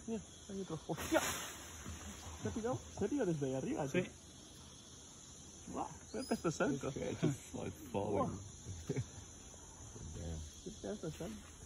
Mira, hay otro. ¡Hostia! ¿Se ha tirado? ¿Se ha tirado desde ahí arriba? Sí. ¡Guau! Veo que está cerca. Yeah, just like falling. ¿Qué pedazo de salto?